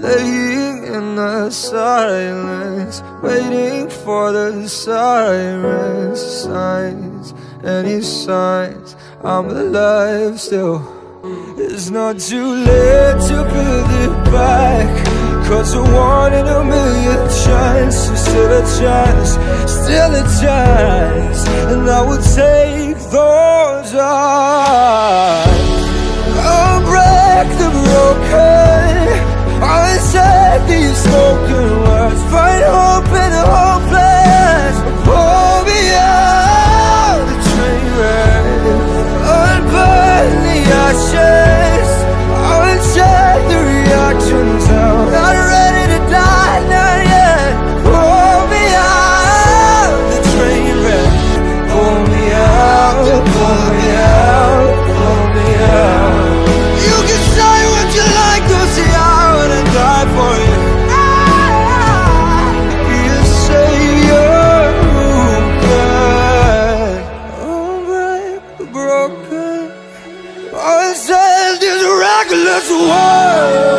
laying in the silence, waiting for the sirens. Signs, any signs I'm alive still. It's not too late to build it back, 'cause a 1 in a million chance, still a chance, still a chance. And I will take those odds. I'll break the broken, I'll take these spoken words, find hope in the hopeless. Pull me out the train wreck, I'll burn the ashes, I'll check the reactions out. Not ready to die, not yet. Pull me out the train wreck, pull me out, pull me out, pull me out. You can say what you like, don't say I wanna die for you. You say you're broken, broken. I said this reckless world.